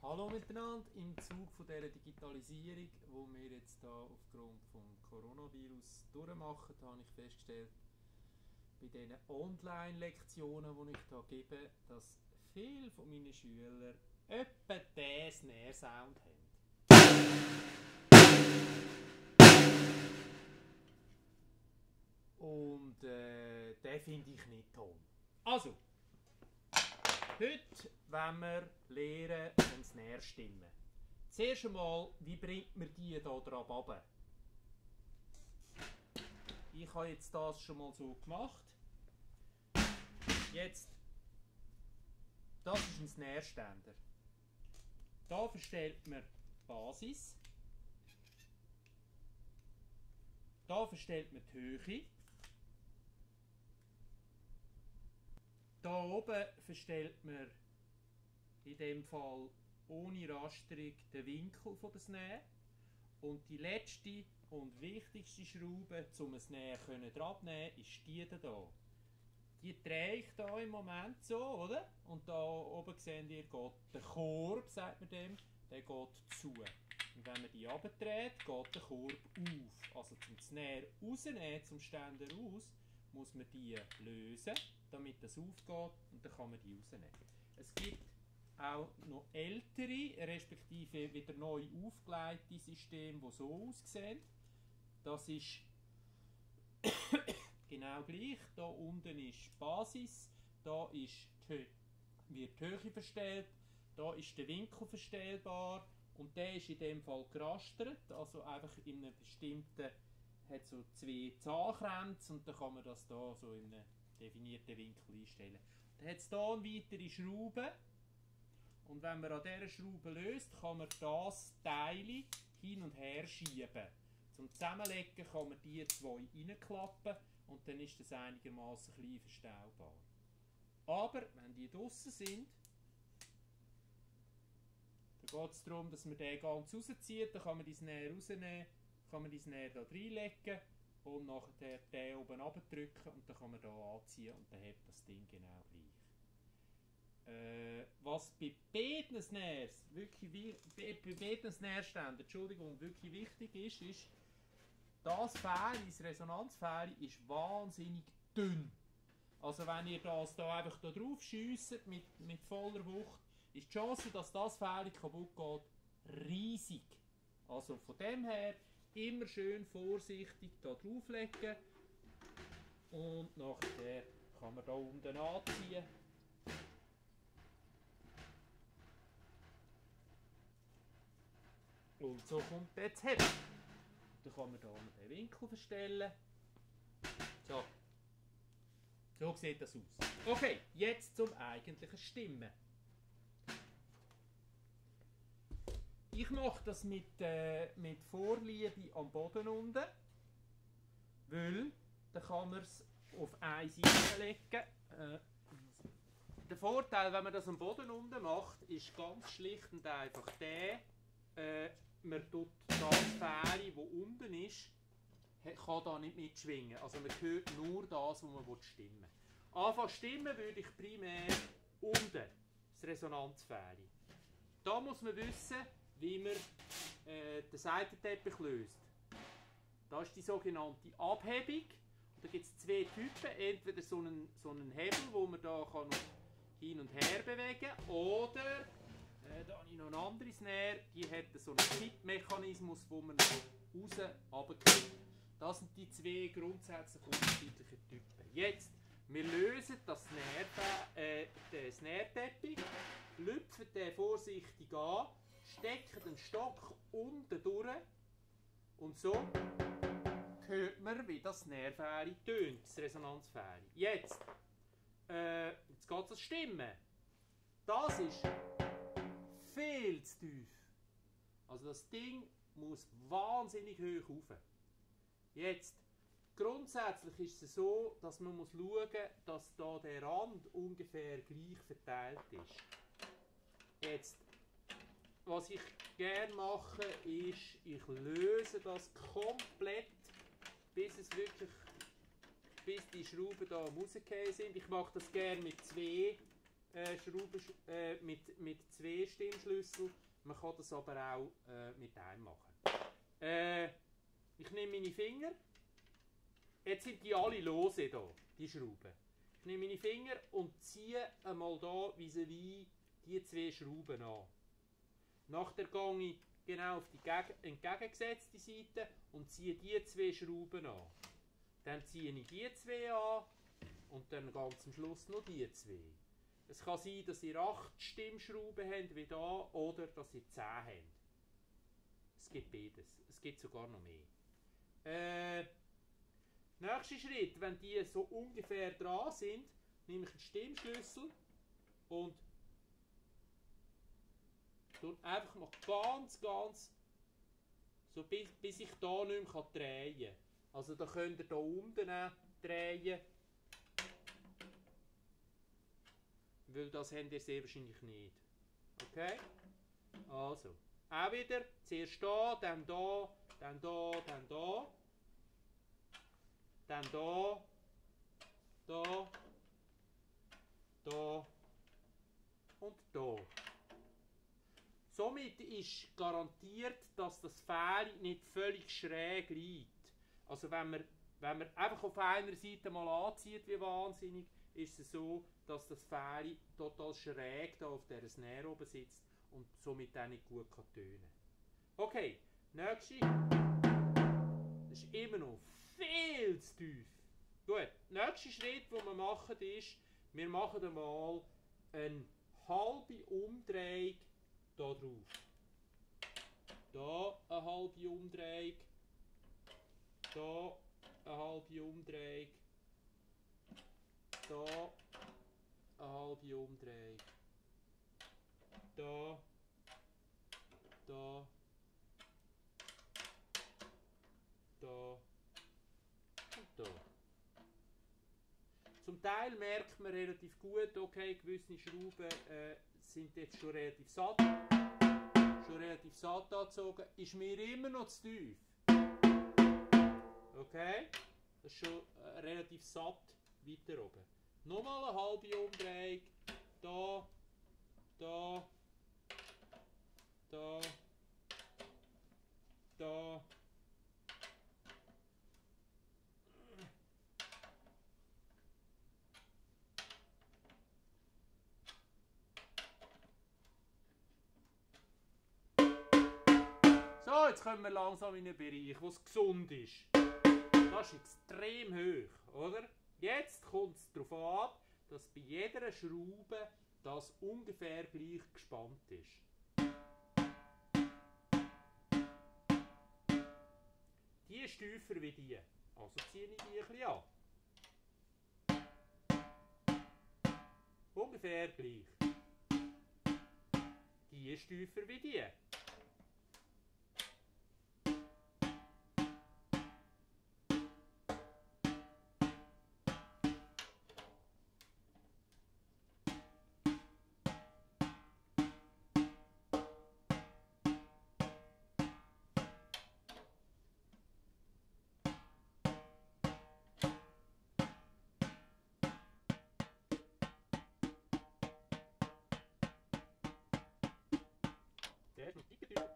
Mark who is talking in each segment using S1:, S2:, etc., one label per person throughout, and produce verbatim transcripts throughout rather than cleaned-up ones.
S1: Hallo miteinander, im Zug von dieser Digitalisierung, die wir jetzt hier aufgrund des Coronavirus durchmachen, habe ich festgestellt, bei diesen Online-Lektionen, die ich hier gebe, dass viele von meinen Schülern etwa diesen Snare-Sound haben. Und äh, den finde ich nicht toll. Also, heute wollen wir lernen, den Snare stimmen. Zuerst einmal, wie bringt man die hier drauf runter? Ich habe jetzt das schon mal so gemacht. Jetzt, das ist ein Snare-Ständer. Da verstellt man die Basis. Da verstellt man die Höhe. Da oben verstellt man in dem Fall ohne Rasterung den Winkel von der Snare. Und die letzte und wichtigste Schraube, um eine Snare abzunehmen, ist die hier. Die drehe ich hier im Moment so, oder? Und da oben seht ihr, geht der Korb, sagt man dem, der geht zu. Und wenn man die abdreht, geht der Korb auf. Also zum Snare rausnehmen, zum Ständer raus, muss man die lösen, damit das aufgeht, und dann kann man die rausnehmen. Es gibt auch noch ältere, respektive wieder neu aufgelegte Systeme, die so aussehen. Das ist genau gleich. Da unten ist die Basis, da ist die, wird die Höhe verstellt, da ist der Winkel verstellbar und der ist in dem Fall gerastert, also einfach in einem bestimmten, hat so zwei Zahnkränze und dann kann man das da so in einem definierten Winkel einstellen. Dann hat es hier eine weitere Schraube und wenn man an dieser Schraube löst, kann man das Teil hin und her schieben. Zum Zusammenlegen kann man die zwei reinklappen und dann ist das einigermaßen klein verstellbar. Aber wenn die draussen sind, dann geht es darum, dass man den ganz rauszieht, dann kann man die Snare rausnehmen, kann man die Snare da reinlegen und nachher den oben abdrücken und dann kann man da anziehen und dann hat das Ding genau gleich. Äh, was bei beiden Snares, wirklich bei beiden Snare-Ständern, Entschuldigung, wirklich wichtig ist, ist, das Fähli, das Resonanzfähli, ist wahnsinnig dünn. Also wenn ihr das da einfach da drauf schiesst mit, mit voller Wucht, ist die Chance, dass das Fähli kaputt geht, riesig. Also von dem her immer schön vorsichtig da drauflegen und nachher kann man da unten anziehen. Und so kommt jetzt her. Dann kann man hier noch den Winkel verstellen. So. So sieht das aus. Okay, jetzt zum eigentlichen Stimmen. Ich mache das mit, äh, mit Vorliebe am Boden unten, weil dann kann man es auf eine Seite legen. Äh, der Vorteil, wenn man das am Boden unten macht, ist ganz schlicht und einfach der, äh, man tut das Fähli, das unten ist, kann da nicht mitschwingen. Also man hört nur das, was man stimmen will. Anfangen stimmen würde ich primär unten, das Resonanzfähli. Da muss man wissen, wie man äh, den Seitenteppich löst. Das ist die sogenannte Abhebung. Und da gibt es zwei Typen. Entweder so einen, so einen Hebel, wo man da kann hin und her bewegen kann, oder äh, da habe ich noch eine andere Snare, die hat so einen Kippmechanismus, wo man raus runterkippt. Das sind die zwei grundsätzlich unterschiedlichen Typen. Jetzt, wir lösen das Snare, äh, den Snare-Teppich, lüpfen den vorsichtig an, stecken den Stock unten durch und so hört man, wie das Snare-Fähli tönt, das Resonanzfähli. Jetzt, äh, jetzt geht es das Stimmen. Das ist viel zu tief. Also das Ding muss wahnsinnig hoch rauf. Jetzt, grundsätzlich ist es so, dass man muss schauen, dass da der Rand ungefähr gleich verteilt ist. Jetzt, was ich gerne mache, ist, ich löse das komplett, bis es wirklich, bis die Schrauben da rausgefallen sind. Ich mache das gerne mit zwei äh, Schrauben äh, mit, mit zwei Stimmschlüsseln. Man kann das aber auch äh, mit einem machen. Äh, ich nehme meine Finger. Jetzt sind die alle lose hier, die Schrauben. Ich nehme meine Finger und ziehe einmal hier vis-à-vis die zwei Schrauben an. Nachher gehe ich genau auf die entgegengesetzte Seite und ziehe die zwei Schrauben an. Dann ziehe ich die zwei an und dann ganz am Schluss noch die zwei. Es kann sein, dass ihr acht Stimmschrauben habt wie da oder dass ihr zehn habt. Es gibt beides. Es gibt sogar noch mehr. Äh, nächster Schritt, wenn die so ungefähr dran sind, nehme ich einen Stimmschlüssel und tue einfach mal ganz, ganz so bis, bis ich da nicht mehr drehen kann. Also da könnt ihr hier unten drehen. Weil das habt ihr sehr wahrscheinlich nicht. Okay? Also, auch wieder, zuerst da, dann da, dann da, dann da. Dann da, da, da und da. Somit ist garantiert, dass das Fähli nicht völlig schräg liegt. Also wenn man, wenn man einfach auf einer Seite mal anzieht wie wahnsinnig, ist es so, dass das Fähli total schräg da auf dieser Snare oben sitzt und somit auch nicht gut kann tönen. Okay, nächste. Das ist immer noch viel zu tief. Gut, der nächste Schritt, den wir machen, ist, wir machen einmal eine halbe Umdrehung hier drauf. Hier eine halbe Umdrehung. Hier eine halbe Umdrehung. Hier eine halbe Umdrehung. Da, da, da und da. Zum Teil merkt man relativ gut, okay, gewisse Schrauben äh, sind jetzt schon relativ satt, schon relativ satt angezogen, ist mir immer noch zu tief. Okay, das ist schon äh, relativ satt weiter oben. Nochmal eine halbe Umdrehung, da, da, da, da. So, jetzt kommen wir langsam in einen Bereich, wo es gesund ist. Das ist extrem hoch, oder? Jetzt kommt es darauf an, dass bei jeder Schraube das ungefähr gleich gespannt ist. Die ist tiefer wie die, also ziehe ich die ein bisschen an. Ungefähr gleich. Die ist tiefer wie die. Der ist noch dicker tiefer.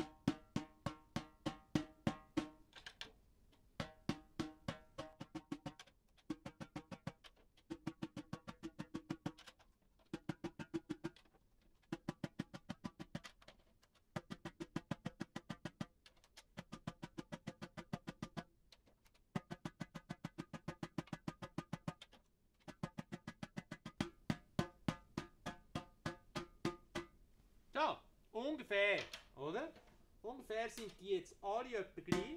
S1: So, ungefähr, oder? Ungefähr sind die jetzt alle etwa gleich.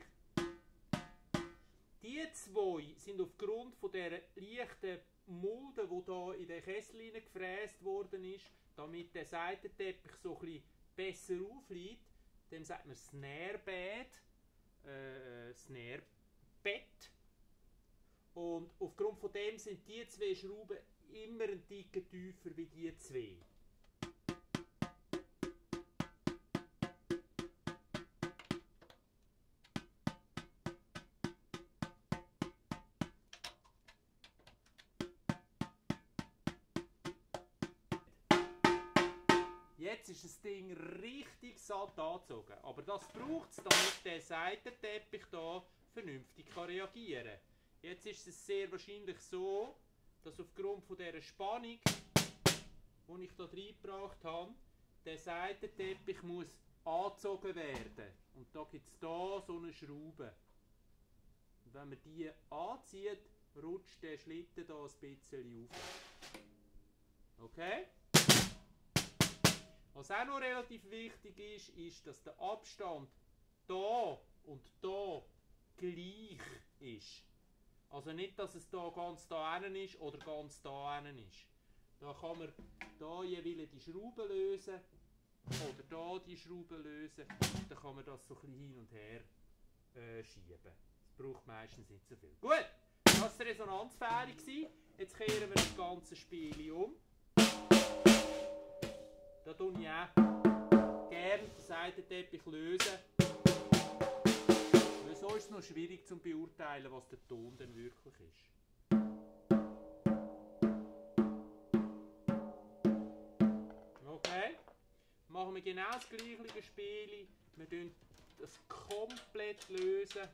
S1: Die zwei sind aufgrund von der leichten Mulde, die hier in den Kessel gefräst worden ist, damit der Seitenteppich so ein bisschen besser aufliegt, dem sagt man Snarebed, äh, Snarebett. Und aufgrund von dem sind die zwei Schrauben immer ein Ticken tiefer wie die zwei. jetzt ist das Ding richtig satt angezogen. Aber das braucht es, damit der Seitenteppich hier vernünftig kann reagieren kann. Jetzt ist es sehr wahrscheinlich so, dass aufgrund von dieser Spannung, die ich hier reingebracht habe, der Seitenteppich muss angezogen werden. Und da gibt es hier so eine Schraube. Und wenn man die anzieht, rutscht der Schlitten hier ein bisschen auf. Okay? Was auch noch relativ wichtig ist, ist, dass der Abstand hier und hier gleich ist. Also nicht, dass es hier ganz da hinten ist oder ganz da hinten ist. Da kann man hier jeweils die Schraube lösen oder hier die Schraube lösen. Dann kann man das so ein bisschen hin und her äh, schieben. Das braucht meistens nicht so viel. Gut, das war die Resonanzfähre. Jetzt kehren wir das ganze Spiel um. Da tue ich auch gerne den Seitenteppich lösen. Weil so ist es noch schwierig zu beurteilen, was der Ton denn wirklich ist. Okay? Machen wir genau das gleiche Spiel. Wir lösen das komplett lösen.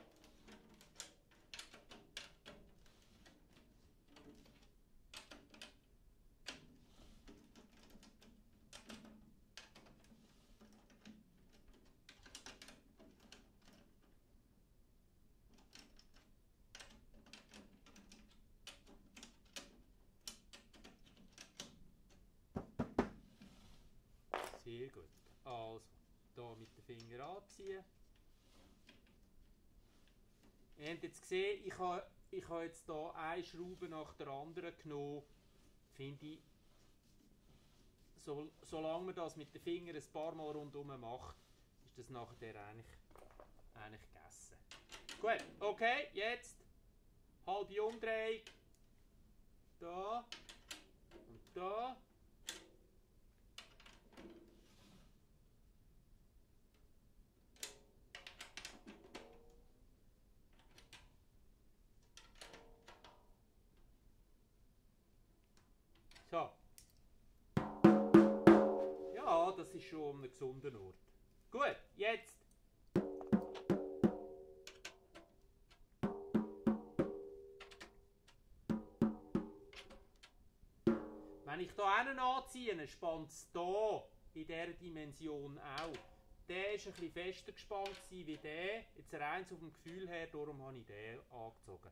S1: Sehr gut. Also, hier mit den Fingern anziehen. Ihr habt jetzt gesehen, ich habe, ich habe jetzt hier eine Schraube nach der anderen genommen. Finde ich, so, solange man das mit den Fingern ein paar Mal rundherum macht, ist das nachher eigentlich, eigentlich gegessen. Gut, okay, jetzt halbe Umdrehung. Da und da. So. Ja, das ist schon an einem gesunden Ort. Gut, jetzt. Wenn ich hier einen anziehe, spannt es hier in dieser Dimension auch. Der war ein bisschen fester gespannt wie der. Jetzt rein auf dem Gefühl her, darum habe ich den angezogen.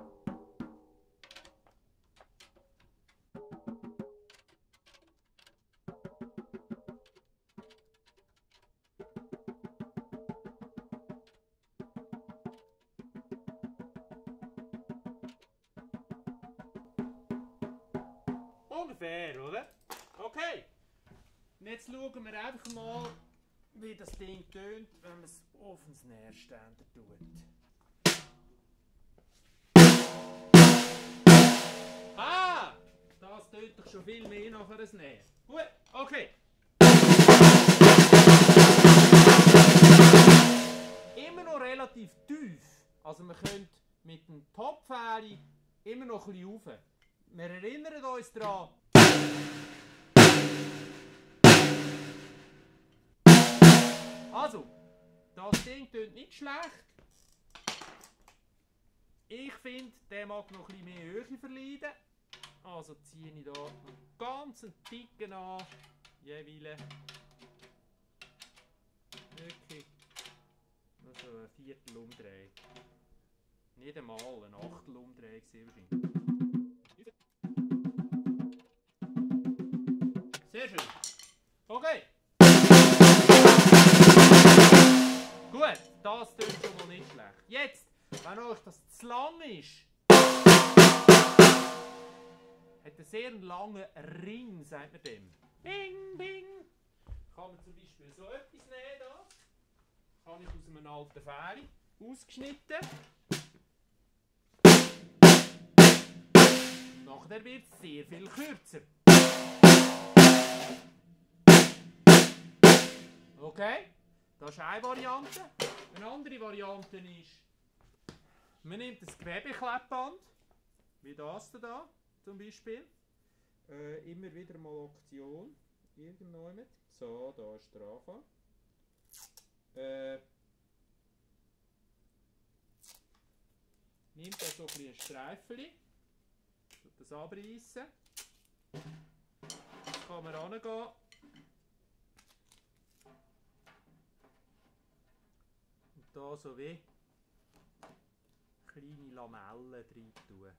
S1: Ungefähr, oder? Okay. Und jetzt schauen wir einfach mal, wie das Ding tönt, wenn man es auf den Snare-Ständer tut. Ah! Das tönt doch schon viel mehr nach einer Snare. Gut, okay. Immer noch relativ tief. Also wir können mit dem Topfähre immer noch ein bisschen rauf. Wir erinnern uns daran. Also, das Ding tönt nicht schlecht. Ich finde, der mag noch ein bisschen mehr Höhe verleiden. Also ziehe ich hier einen ganz dicken an. Jeweils. Wirklich. Noch so eine Viertel Umdrehung. Nicht einmal eine Achtel Umdrehung sehr wahrscheinlich. Sehr schön. Okay. Gut, das tönt schon mal nicht schlecht. Jetzt, wenn euch das zu lang ist, hat einen sehr langen Ring, sagt man dem. Bing, bing. Kann man zum Beispiel so etwas nehmen. Das habe ich aus einem alten Fähre ausgeschnitten. Nachher wird es sehr viel kürzer. Okay, das ist eine Variante. Eine andere Variante ist, man nimmt das Gewebekleppband, wie das da zum Beispiel. Äh, immer wieder mal Aktion. Irgendjemand. So, da ist der Anfang. Äh, nimmt da so ein bisschen ein Streifchen. Tut das abreißen. Jetzt kann man rangehen. Und da so wie kleine Lamellen rein tun.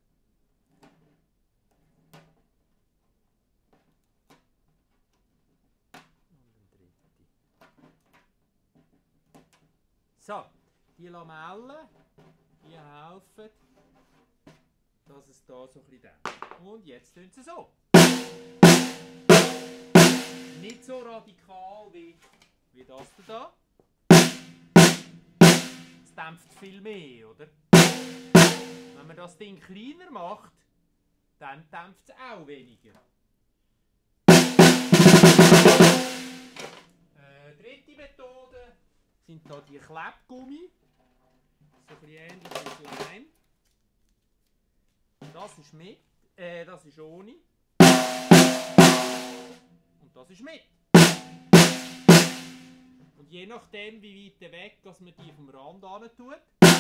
S1: So, die Lamellen, die helfen, dass es da so ein bisschen dämpft. Und jetzt tun sie so. Nicht so radikal wie, wie das da. Es dämpft viel mehr, oder? Wenn man das Ding kleiner macht, dann dämpft es auch weniger. Äh, dritte Methode sind da die Klebgummi. So ein bisschen ähnlich wie Slime. Das ist mit, äh, das ist ohne. Und das ist mit. Und je nachdem, wie weit weg dass man die vom Rand hin tut,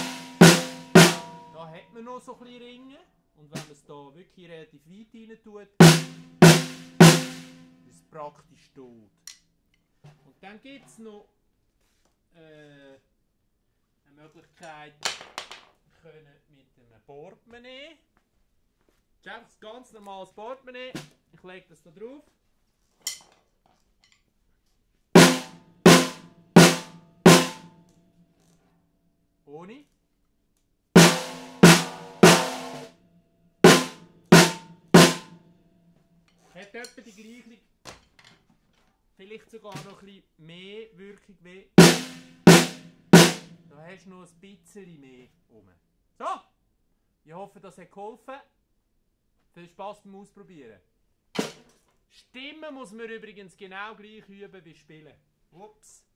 S1: da hat man noch so ein bisschen Ringe. Und wenn man es da wirklich relativ weit rein tut, ist es praktisch tot. Und dann gibt es noch äh, eine Möglichkeit, können mit einem Portemonnaie. Das ist einfach ein ganz normales Portemonnaie. Ich lege das da drauf. Ohne. Hat etwa die gleiche, vielleicht sogar noch ein bisschen mehr Wirkung wie. Da hast du noch ein bisschen mehr rum. So, ich hoffe, das hat geholfen. Viel Spaß beim Ausprobieren. Stimmen muss man übrigens genau gleich üben wie spielen. Ups.